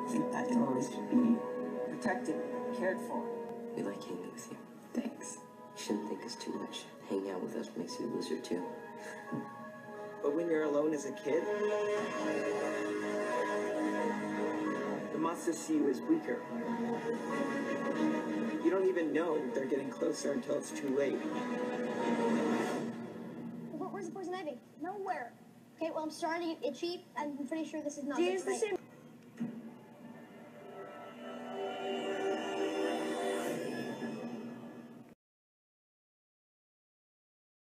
I think that you'll always be protected, cared for. We like hanging with you. Thanks. You shouldn't think us too much. Hanging out with us makes you a loser, too. But when you're alone as a kid, the monsters see you as weaker. You don't even know they're getting closer until it's too late. Where's the poison ivy? Nowhere. Okay, well, I'm starting to get itchy. I'm pretty sure this is not Dean's good the tonight. same.